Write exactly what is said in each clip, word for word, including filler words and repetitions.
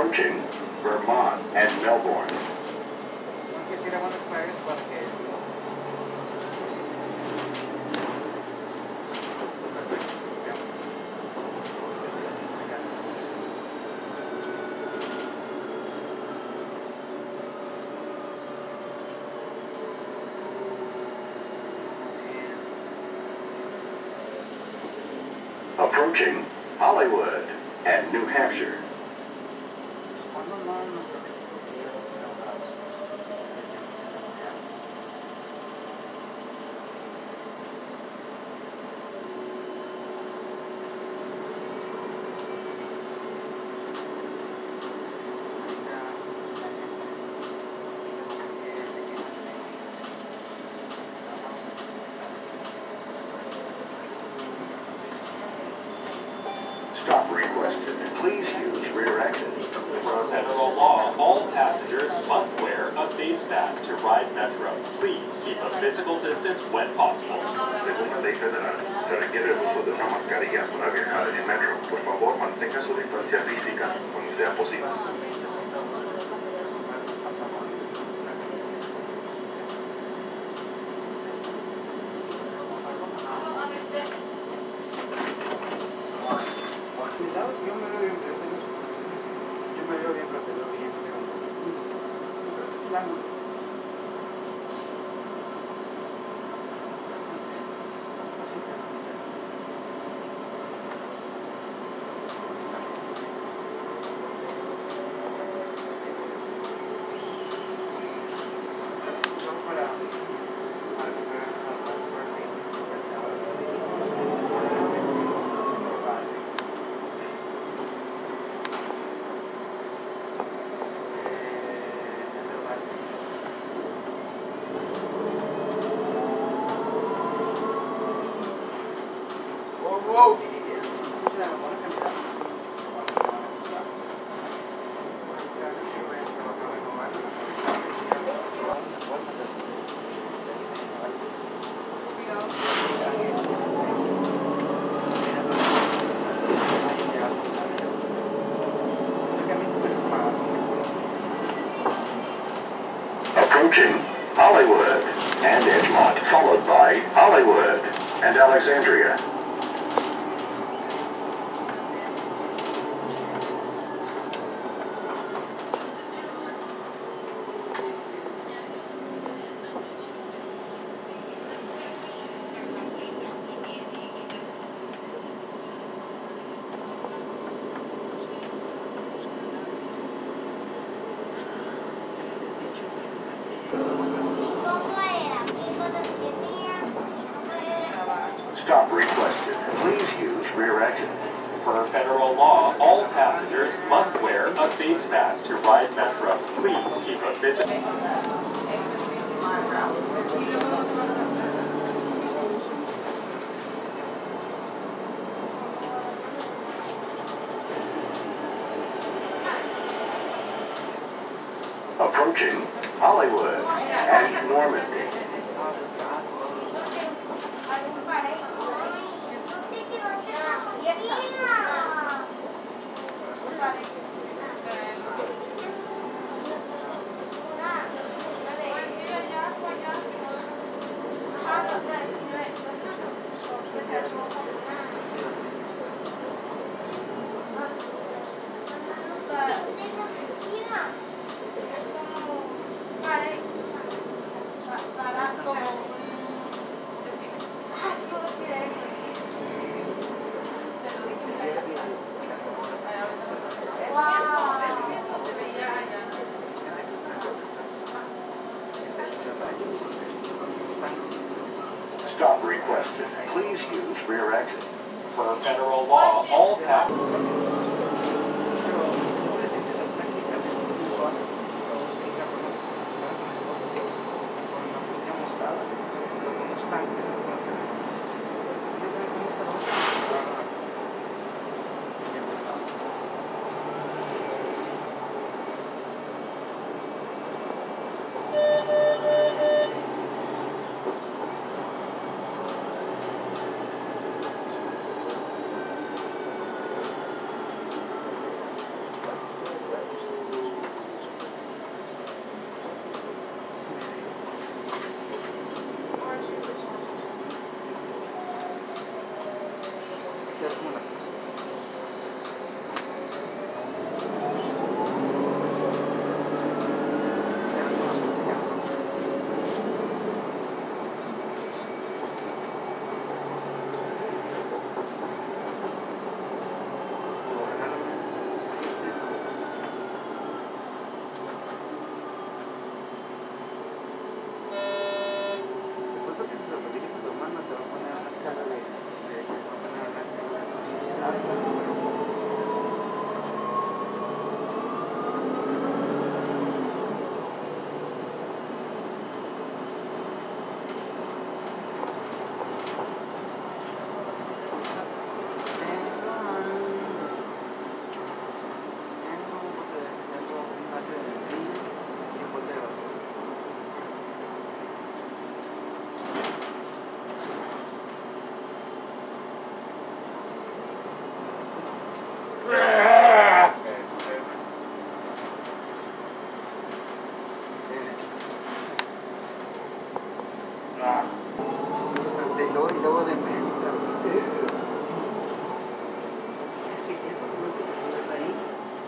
Approaching Vermont and Melbourne. Approaching Hollywood and New Hampshire. Stop requested. Please use rear exit. Per federal law, all passengers must wear a face mask to ride Metro. Please keep a physical distance when possible. Según la ley federal, se requiere el uso de una mascarilla para viajar en el metro. Por favor, mantenga su distancia física cuando sea posible. Yo me veo bien, yo me veo bien, pero te veo bien, pero es la Wow. Approaching Hollywood and Edgemont, followed by Hollywood and Alexandria. Stop requested. Please use rear exit. Per federal law, all passengers must wear a face mask to ride Metro. Please keep a physical... Approaching Hollywood and Normandy. Stop requested. Please use rear exit. Per federal law, all passengers...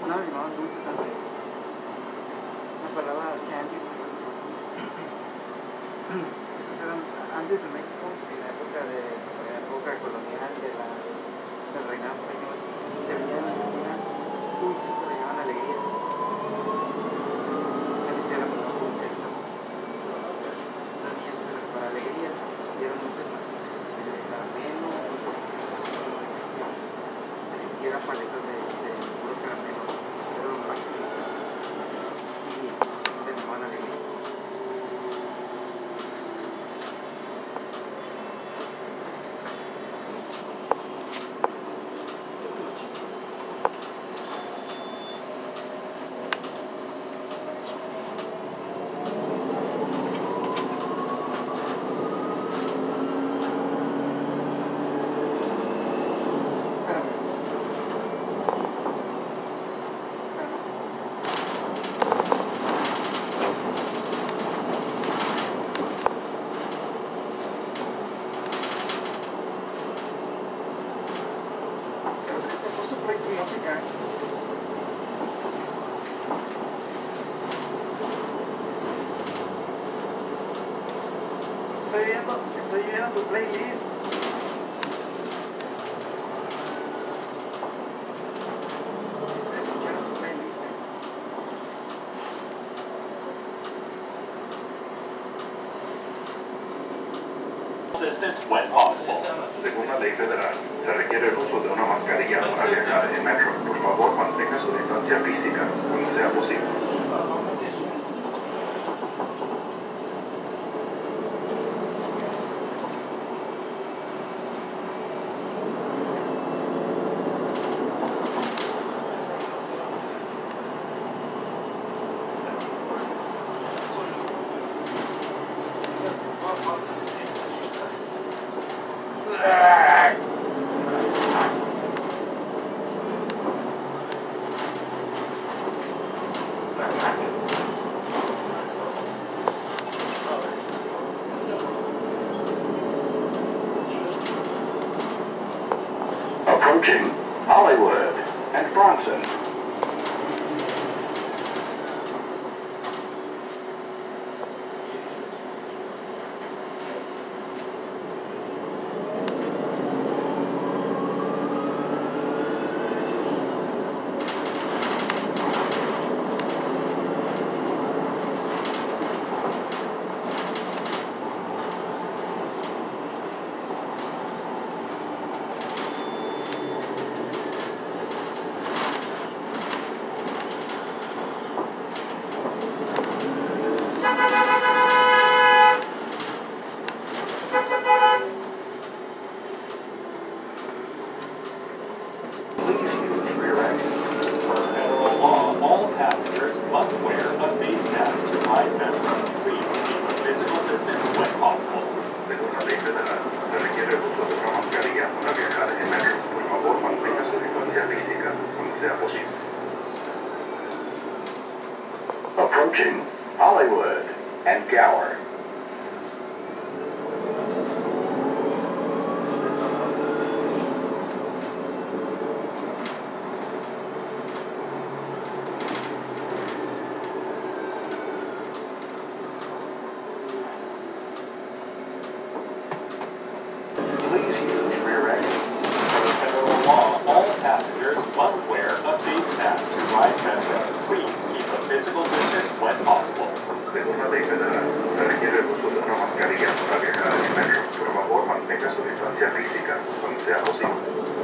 No, le llamaban dulces antes. La palabra candy. Esos eran antes en México, en la época de en la época colonial de la, del reinado español, se vendían las esquinas dulces que le llamaban alegrías. Antes eran como dulces, los niños eran para alegrías y eran dulces macizos, de caramelo, y eran paletas de, de puro caramelo, era lo máximo. Y pues, les llamaban alegrías. Estoy viendo, estoy viendo tu playlist. Estoy escuchando tu playlist. Distance when possible. Según la ley federal, se requiere el uso de una mascarilla para viajar en metro. Por favor, mantenga su distancia física cuando sea posible. Approaching Hollywood and Bronson. Approaching Hollywood and Gower. Please use rear exit. Per federal law, all passengers must wear a face mask to ride metro. Please keep a physical distance when possible. Según la ley federal, se requiere el uso de una mascarilla para viajar en metro. Por favor, mantenga su distancia física cuando sea posible.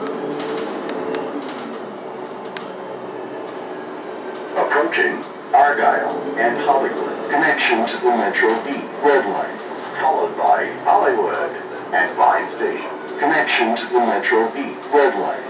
Approaching Argyle and Hollywood. Connection to the Metro B red line. Followed by Hollywood and Vine Station. Connection to the Metro B red line.